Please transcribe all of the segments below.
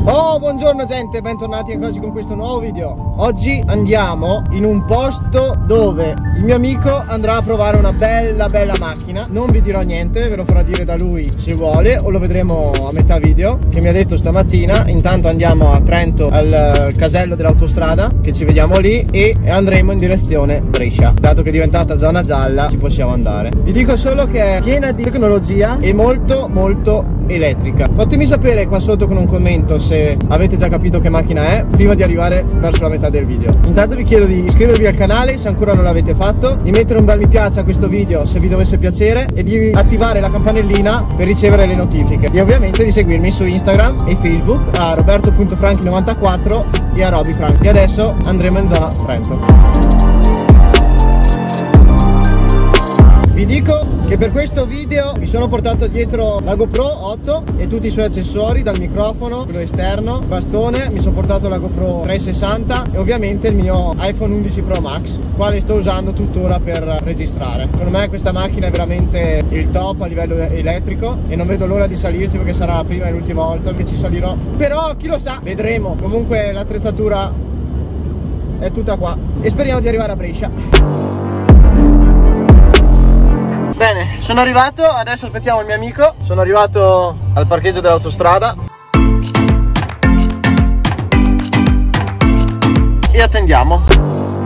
Oh, buongiorno gente, bentornati ancora con questo nuovo video. Oggi andiamo in un posto dove il mio amico andrà a provare una bella macchina. Non vi dirò niente, ve lo farà dire da lui se vuole, o lo vedremo a metà video, che mi ha detto stamattina. Intanto andiamo a Trento al casello dell'autostrada, che ci vediamo lì, e andremo in direzione Brescia. Dato che è diventata zona gialla ci possiamo andare. Vi dico solo che è piena di tecnologia e molto elettrica. Fatemi sapere qua sotto con un commento se avete già capito che macchina è, prima di arrivare verso la metà del video. Intanto vi chiedo di iscrivervi al canale se ancora non l'avete fatto, di mettere un bel mi piace a questo video se vi dovesse piacere e di attivare la campanellina per ricevere le notifiche, e ovviamente di seguirmi su Instagram e Facebook a roberto.franchi94 e a robifranchi. E adesso andremo in zona Trento. Vi dico che per questo video mi sono portato dietro la GoPro 8 e tutti i suoi accessori, dal microfono, quello esterno, bastone, mi sono portato la GoPro 360 e ovviamente il mio iPhone 11 Pro Max, quale sto usando tuttora per registrare. Secondo me questa macchina è veramente il top a livello elettrico e non vedo l'ora di salirci, perché sarà la prima e l'ultima volta che ci salirò, però chi lo sa, vedremo. Comunque l'attrezzatura è tutta qua e speriamo di arrivare a Brescia. Bene, sono arrivato, adesso aspettiamo il mio amico. Sono arrivato al parcheggio dell'autostrada e attendiamo.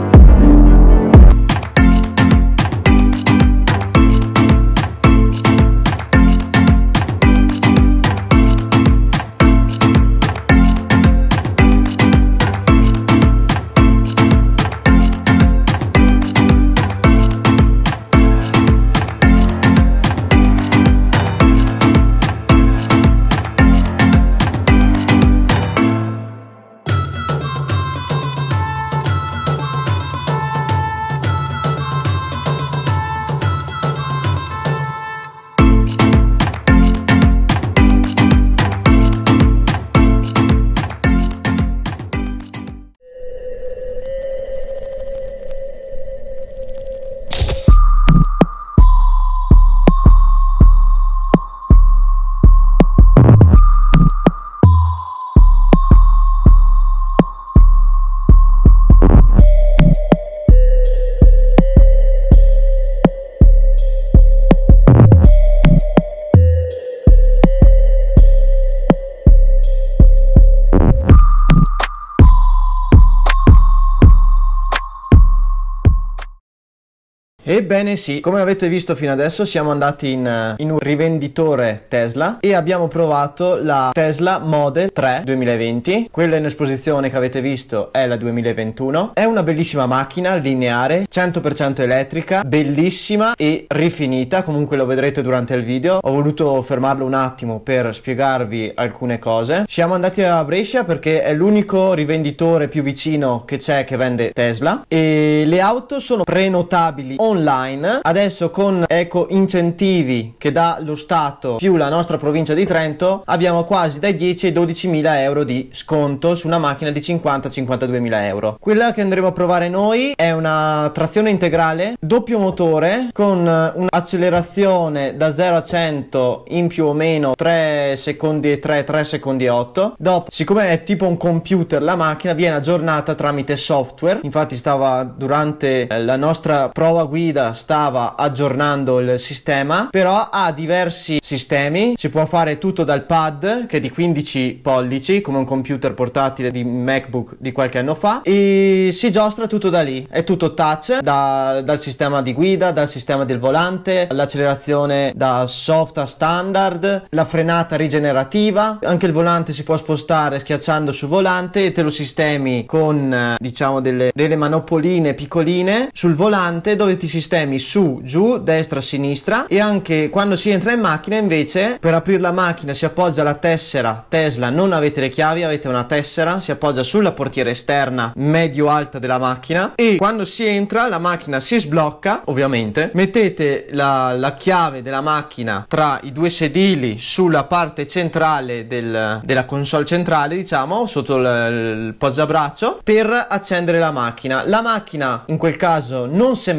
Ebbene sì, come avete visto fino adesso siamo andati in un rivenditore Tesla e abbiamo provato la Tesla Model 3 2020. Quella in esposizione che avete visto è la 2021. È una bellissima macchina lineare, 100% elettrica, bellissima e rifinita, comunque lo vedrete durante il video. Ho voluto fermarlo un attimo per spiegarvi alcune cose. Siamo andati a Brescia perché è l'unico rivenditore più vicino che c'è che vende Tesla, e le auto sono prenotabili online. Adesso con eco incentivi che dà lo Stato più la nostra provincia di Trento abbiamo quasi dai 10 ai 12.000 euro di sconto su una macchina di 50-52.000 euro. Quella che andremo a provare noi è una trazione integrale doppio motore con un'accelerazione da 0 a 100 in più o meno 3 secondi e 3 secondi e 8. Dopo, siccome è tipo un computer, la macchina viene aggiornata tramite software. Infatti stava durante la nostra prova guida stava aggiornando il sistema, però ha diversi sistemi. Si può fare tutto dal pad, che è di 15 pollici come un computer portatile di MacBook di qualche anno fa, e si giostra tutto da lì. È tutto touch, dal sistema di guida, dal sistema del volante, l'accelerazione da soft a standard, la frenata rigenerativa. Anche il volante si può spostare schiacciando sul volante e te lo sistemi con diciamo delle manopoline piccoline sul volante, dove ti sistemi su, giù, destra, sinistra. E anche quando si entra in macchina invece, per aprire la macchina si appoggia la tessera Tesla, non avete le chiavi, avete una tessera, si appoggia sulla portiera esterna medio alta della macchina, e quando si entra la macchina si sblocca. Ovviamente mettete la chiave della macchina tra i due sedili sulla parte centrale della console centrale, diciamo sotto il poggiabraccio, per accendere la macchina. La macchina in quel caso non sembrerà accesa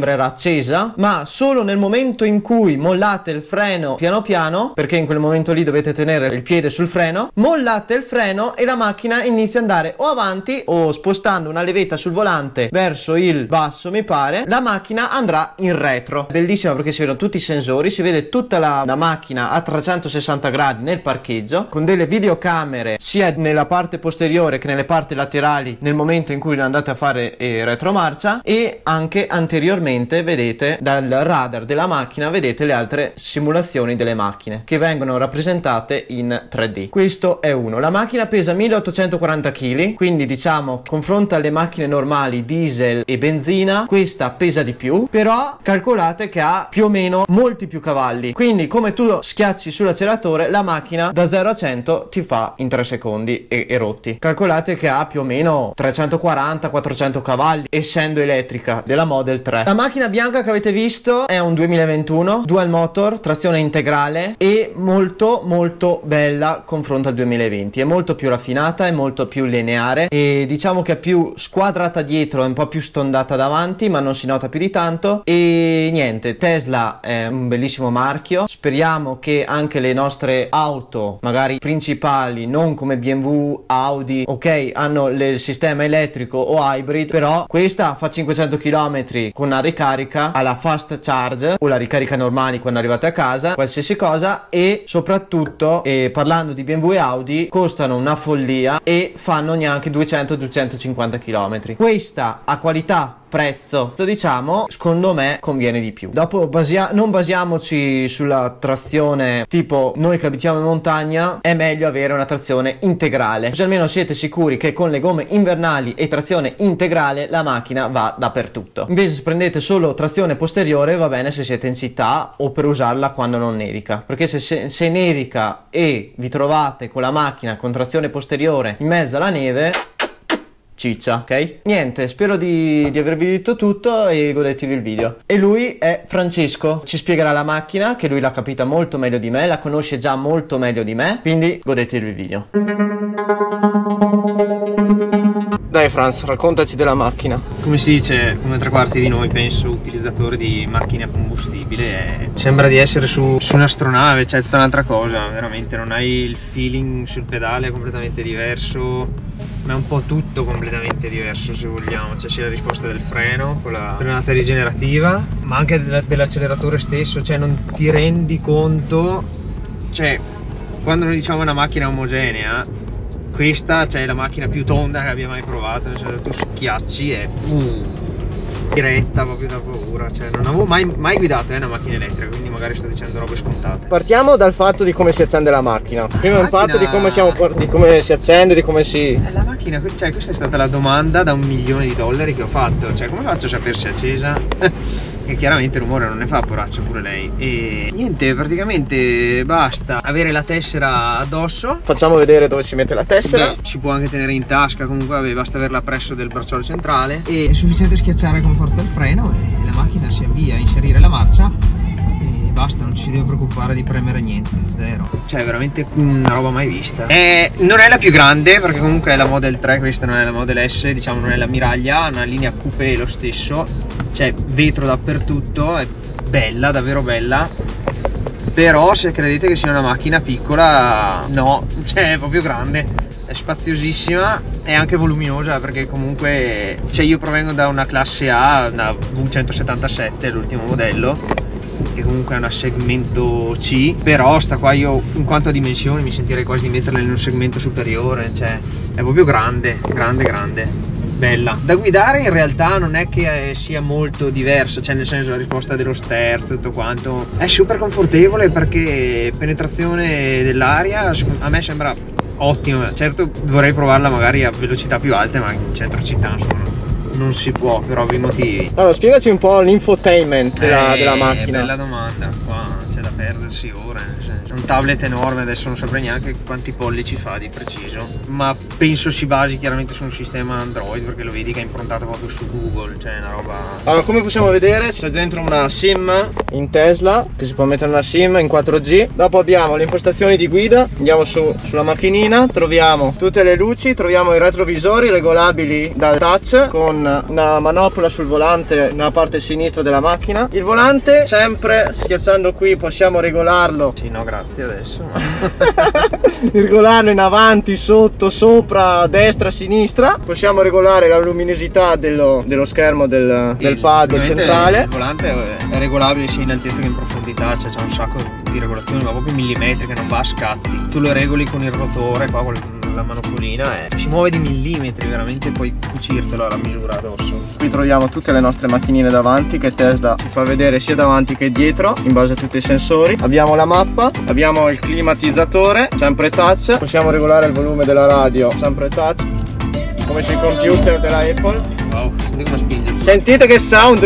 accesa, ma solo nel momento in cui mollate il freno piano piano, perché in quel momento lì dovete tenere il piede sul freno, mollate il freno e la macchina inizia ad andare o avanti o, spostando una levetta sul volante verso il basso, mi pare, la macchina andrà in retro. Bellissima perché si vedono tutti i sensori, si vede tutta la macchina a 360 gradi nel parcheggio, con delle videocamere sia nella parte posteriore che nelle parti laterali nel momento in cui andate a fare retromarcia, e anche anteriormente vedete dal radar della macchina, vedete le altre simulazioni delle macchine che vengono rappresentate in 3D. Questo è uno. La macchina pesa 1840 kg, quindi diciamo confronto alle macchine normali diesel e benzina questa pesa di più, però calcolate che ha più o meno molti più cavalli, quindi come tu schiacci sull'acceleratore la macchina da 0 a 100 ti fa in 3 secondi e rotti. Calcolate che ha più o meno 340-400 cavalli essendo elettrica, della Model 3. La macchina bianca che avete visto è un 2021 dual motor, trazione integrale e molto molto bella confronto al 2020. È molto più raffinata, è molto più lineare e diciamo che è più squadrata dietro, è un po' più stondata davanti, ma non si nota più di tanto. E niente, Tesla è un bellissimo marchio, speriamo che anche le nostre auto magari principali, non come BMW, Audi, ok, hanno il sistema elettrico o hybrid, però questa fa 500 km con una ricarica alla fast charge o la ricarica normale quando arrivate a casa, qualsiasi cosa, e soprattutto parlando di BMW e Audi costano una follia e fanno neanche 200-250 km. Questa a qualità prezzo, diciamo, secondo me conviene di più. Dopo non basiamoci sulla trazione tipo noi che abitiamo in montagna, è meglio avere una trazione integrale, così almeno siete sicuri che con le gomme invernali e trazione integrale la macchina va dappertutto. Invece se prendete solo trazione posteriore va bene se siete in città o per usarla quando non nevica, perché se nevica e vi trovate con la macchina con trazione posteriore in mezzo alla neve, ciccia, ok? Niente, spero di avervi detto tutto e godetevi il video. E lui è Francesco, ci spiegherà la macchina, che lui l'ha capita molto meglio di me, la conosce già molto meglio di me, quindi godetevi il video. Dai Franz, raccontaci della macchina. Come si dice, come 3/4 di noi, penso, utilizzatori di macchine a combustibile, sembra di essere su un'astronave, cioè tutta un'altra cosa, veramente non hai il feeling sul pedale, è completamente diverso, ma è un po' tutto completamente diverso se vogliamo, cioè sia la risposta del freno con la frenata rigenerativa, ma anche dell'acceleratore stesso, cioè non ti rendi conto, cioè quando noi diciamo una macchina omogenea, questa c'è la macchina più tonda che abbia mai provato, cioè tu schiacci e diretta proprio da paura, cioè non avevo mai guidato una macchina elettrica, quindi magari sto dicendo robe scontate. Partiamo dal fatto di come si accende la macchina. Prima il fatto di come si accende, di come si... La macchina, cioè questa è stata la domanda da $1 milione che ho fatto, cioè come faccio a sapere se è accesa? E chiaramente il rumore non ne fa, poraccia pure lei. E niente, praticamente basta avere la tessera addosso. Facciamo vedere dove si mette la tessera. Beh, si può anche tenere in tasca, comunque vabbè, basta averla presso del bracciolo centrale. E è sufficiente schiacciare con forza il freno e la macchina si avvia, inserire la marcia e basta, non ci si deve preoccupare di premere niente, zero. Cioè veramente una roba mai vista. Non è la più grande perché comunque è la Model 3, questa non è la Model S, diciamo non è la miraglia, ha una linea coupé lo stesso. C'è vetro dappertutto, è bella, davvero bella, però se credete che sia una macchina piccola, no, cioè è proprio grande, è spaziosissima e anche voluminosa perché comunque, cioè io provengo da una classe A, una V177, l'ultimo modello, che comunque è una segmento C, però sta qua io in quanto a dimensioni mi sentirei quasi di metterla in un segmento superiore, cioè è proprio grande, grande. Bella da guidare, in realtà non è che sia molto diversa, cioè nel senso la risposta dello sterzo, tutto quanto è super confortevole perché penetrazione dell'aria a me sembra ottima. Certo vorrei provarla magari a velocità più alte, ma in centro città insomma non si può per ovvi motivi. Allora spiegaci un po' l'infotainment della macchina. Bella domanda, qua c'è da perdersi ore, nel senso. Un tablet enorme, adesso non saprei neanche quanti pollici fa di preciso, ma penso si basi chiaramente su un sistema Android, perché lo vedi che è improntato proprio su Google, cioè una roba... Allora, come possiamo vedere, c'è dentro una SIM in Tesla, che si può mettere una SIM in 4G. Dopo abbiamo le impostazioni di guida, andiamo sulla macchinina, troviamo tutte le luci, troviamo i retrovisori regolabili dal touch con una manopola sul volante nella parte sinistra della macchina. Il volante, sempre schiacciando qui, possiamo regolarlo. Sì, no, grazie adesso. Regolarlo in avanti, sotto, sopra, destra, sinistra. Possiamo regolare la luminosità dello schermo del pad centrale. Il volante è regolabile sia in altezza che in profondità, cioè c'è un sacco di regolazioni, ma proprio millimetriche, non va a scatti. Tu lo regoli con il rotore qua, con la manopolina, si muove di millimetri, veramente puoi cucirtelo alla misura addosso. Qui troviamo tutte le nostre macchinine davanti, che Tesla ci fa vedere sia davanti che dietro in base a tutti i sensori. Abbiamo la mappa, abbiamo il climatizzatore, sempre touch. Possiamo regolare il volume della radio, sempre touch, come sui computer della Apple. Wow, senti come spinge. Sentite che sound!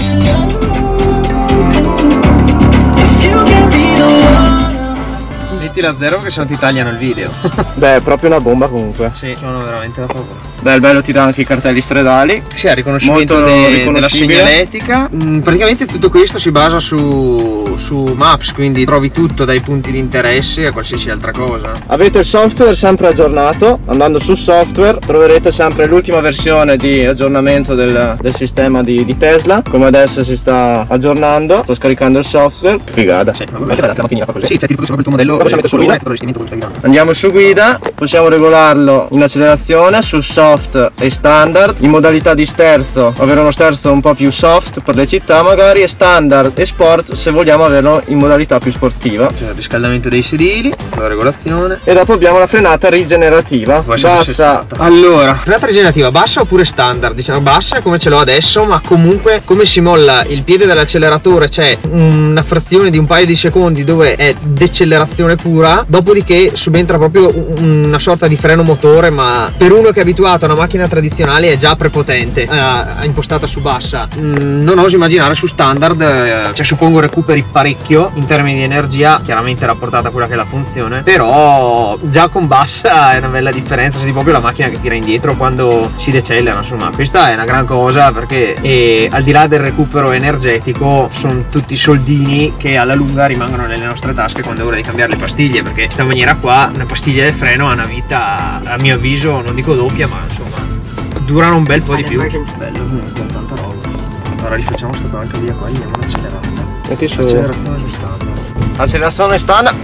Mettila a zero che se no ti tagliano il video. Beh, è proprio una bomba comunque. Sì, sono veramente da paura. Beh, il bello ti dà anche i cartelli stradali. Sì, il riconoscimento della segnaletica. Praticamente tutto questo si basa su Maps, quindi trovi tutto dai punti di interesse a qualsiasi altra cosa. Avete il software sempre aggiornato. Andando sul software troverete sempre l'ultima versione di aggiornamento del sistema di Tesla. Come adesso si sta aggiornando, sto scaricando il software. Figata. Sì, sì, c'è tipo proprio il tuo modello. Andiamo su guida, possiamo regolarlo in accelerazione, su soft e standard, in modalità di sterzo, ovvero uno sterzo un po' più soft per le città magari, e standard e sport se vogliamo averlo in modalità più sportiva. C'è il riscaldamento dei sedili, la regolazione. E dopo abbiamo la frenata rigenerativa, bassa. Allora, frenata rigenerativa bassa oppure standard? Diciamo bassa come ce l'ho adesso, ma comunque come si molla il piede dall'acceleratore c'è una frazione di un paio di secondi dove è decelerazione pura, dopodiché subentra proprio una sorta di freno motore, ma per uno che è abituato a una macchina tradizionale è già prepotente, impostata su bassa. Non oso immaginare su standard, cioè suppongo recuperi parecchio in termini di energia, chiaramente rapportata a quella che è la funzione, però già con bassa è una bella differenza, senti proprio la macchina che tira indietro quando si decelera. Insomma, questa è una gran cosa, perché al di là del recupero energetico sono tutti soldini che alla lunga rimangono nelle nostre tasche quando è ora di cambiare le pastiglie, perché in questa maniera qua una pastiglia del freno ha una vita, a mio avviso, non dico doppia, ma insomma durano un bel po' di più. Bello, tanta roba. Allora rifacciamo sto cavalco via qua, andiamo accelerata. Metti su accelerazione su standard. Accelerazione standard.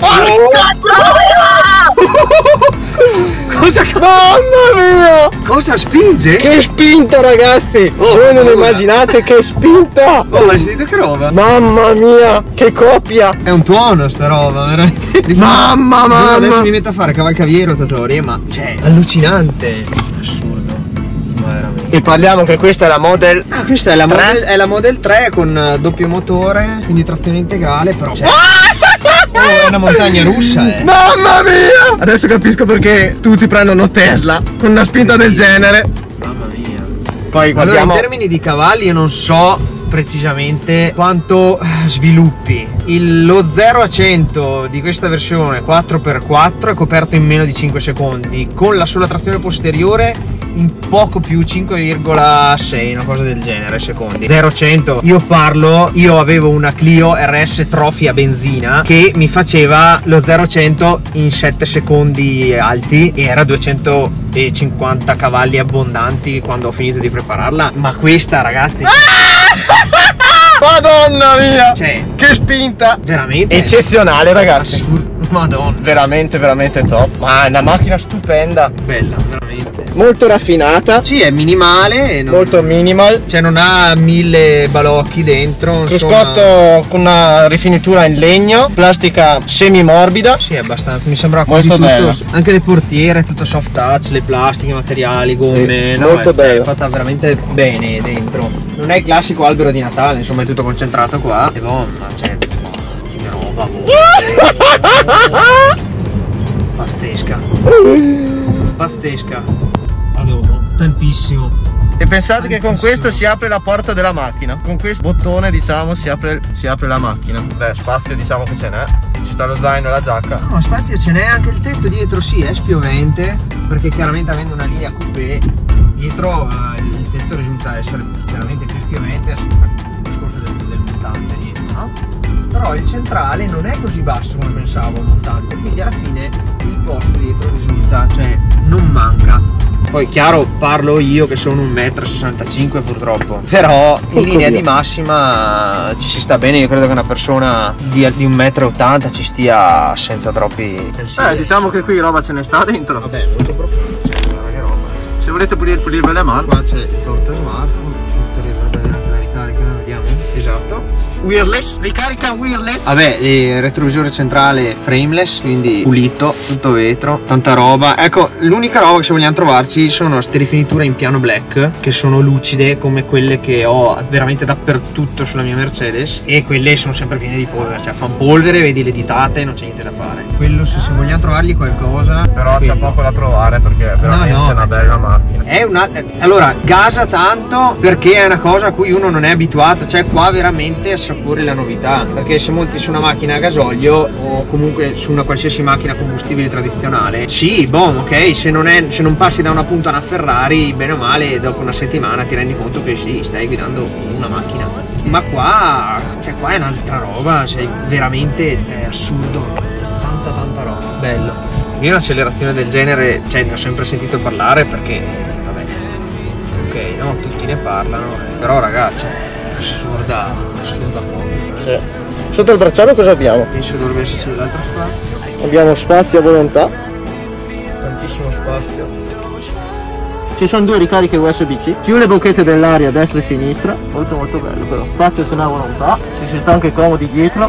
Cosa? Mamma mia! Cosa spinge? Che spinta, ragazzi! Voi non immaginate che spinta! Oh, hai sentito che roba? Mamma mia, che coppia! È un tuono sta roba, veramente. Mamma! Adesso mi metto a fare cavalcaviere rotatorie, ma cioè, allucinante. Assurdo. Ma veramente. E parliamo che questa è la Model. Ah, questa è la Model 3 con doppio motore, quindi trazione integrale, però. Cioè, è una montagna russa, Mamma mia! Adesso capisco perché tutti prendono Tesla con una spinta del genere. Mamma mia. Poi guardiamo. Allora, in termini di cavalli io non so precisamente quanto sviluppi. Lo 0 a 100 di questa versione 4x4 è coperto in meno di 5 secondi, con la sola trazione posteriore in poco più 5,6, una cosa del genere, secondi. 0 a 100, io avevo una Clio RS Trophy a benzina che mi faceva lo 0 a 100 in 7 secondi alti e era 250 cavalli abbondanti quando ho finito di prepararla, ma questa, ragazzi, Madonna mia! cioè, che spinta! veramente Eccezionale, ragazzi. assurdo. Madonna, Veramente, veramente top. Ma è una macchina stupenda. bella, veramente. Molto raffinata. Sì, è minimale, Molto minimal. cioè non ha 1000 balocchi dentro. Cruscotto con una rifinitura in legno, plastica semi morbida. Sì, abbastanza, mi sembra quasi Molto tutto, bella. anche le portiere, tutto soft touch, le plastiche, i materiali, gomme, Sì, no, molto bella. è fatta veramente bene dentro. Non è il classico albero di Natale, insomma è tutto concentrato qua. E boh, ma cioè, che roba, pazzesca. Pazzesca. Adoro, tantissimo. E pensate che con questo si apre la porta della macchina. Con questo bottone, diciamo, si apre la macchina. Beh, spazio diciamo che ce n'è. Ci sta lo zaino e la giacca. No, spazio ce n'è, anche il tetto dietro sì, è spiovente, perché chiaramente avendo una linea coupé dietro il tetto risulta essere chiaramente più spiovente per il discorso del montante dietro, no? Però il centrale non è così basso come pensavo il montante, quindi alla fine il posto dietro risulta, cioè non manca. Poi chiaro, parlo io che sono 1,65 m purtroppo, però in linea di massima ci si sta bene. Io credo che una persona di 1,80 m ci stia senza troppi pensieri. Diciamo che qui roba ce ne sta dentro. Vabbè, molto profondo, cioè, guarda che roba. Se volete pulirvi le mani. Qua c'è il porta smartphone, tutto dovrebbe anche la ricarica, vediamo. Esatto. Wireless, ricarica wireless. Vabbè, il retrovisore centrale frameless, quindi pulito, tutto vetro, tanta roba. Ecco, l'unica roba che se vogliamo trovarci sono queste rifiniture in piano black, che sono lucide come quelle che ho veramente dappertutto sulla mia Mercedes, e quelle sono sempre piene di polvere, cioè fanno polvere, vedi le ditate, non c'è niente da fare. Quello se vogliamo trovargli qualcosa. Però c'è poco da trovare perché è veramente una bella macchina. È allora, gasa tanto perché è una cosa a cui uno non è abituato, cioè qua veramente assapori la novità, perché se monti su una macchina a gasolio o comunque su una qualsiasi macchina combustibile tradizionale, sì, boh, ok, se non passi da una punta a una Ferrari, bene o male dopo una settimana ti rendi conto che sì, stai guidando una macchina, ma qua è un'altra roba, cioè veramente è assurdo, tanta roba, bello. Io un'accelerazione del genere, cioè, ne ho sempre sentito parlare perché, vabbè, ok, no, tutti ne parlano, però ragazzi, è assurda poco. Sì. Sotto il bracciale cosa abbiamo? Penso dovrebbe esserci dall'altro spazio. Abbiamo spazio a volontà. Tantissimo spazio. Ci sono due ricariche USB-C, più le bocchette dell'aria a destra e sinistra. Molto bello però. Spazio se ne ha volontà. Si sta anche comodi dietro.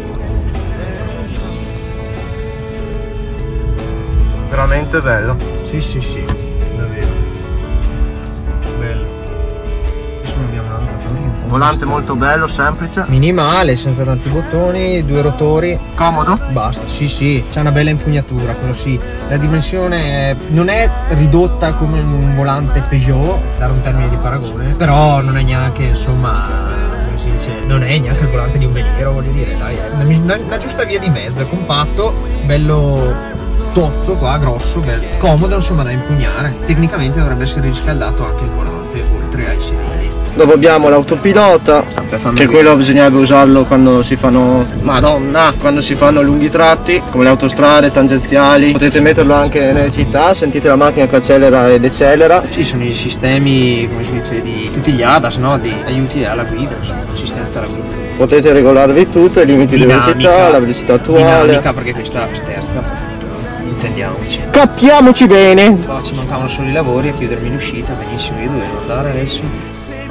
Veramente bello. Sì, davvero. Bello. Adesso non abbiamo Volante molto bello, semplice. Minimale, senza tanti bottoni, due rotori. Comodo? Basta, sì, c'è una bella impugnatura, quello sì. La dimensione non è ridotta come un volante Peugeot, dare un termine di paragone, però non è neanche, insomma, come si dice, non è neanche il volante di un veliero, voglio dire, dai, è una giusta via di mezzo, è compatto, bello tozzo qua, grosso, bello, comodo, insomma, da impugnare. Tecnicamente dovrebbe essere riscaldato anche il volante, oltre ai sedili. Dopo abbiamo l'autopilota, che quello bisognerebbe usarlo quando si fanno, quando si fanno lunghi tratti, come le autostrade, tangenziali. Potete metterlo anche nelle città, sentite la macchina che accelera e decelera. Sì, sono i sistemi, come si dice, di tutti gli ADAS, no? Di aiuti alla guida, insomma, assistenza alla guida. Potete regolarvi tutto, i limiti di velocità, la velocità attuale. Dinamica, perché questa sterza, intendiamoci. Capiamoci bene. Qua ci mancavano solo i lavori a chiudermi l'uscita, benissimo, io dovevo andare adesso.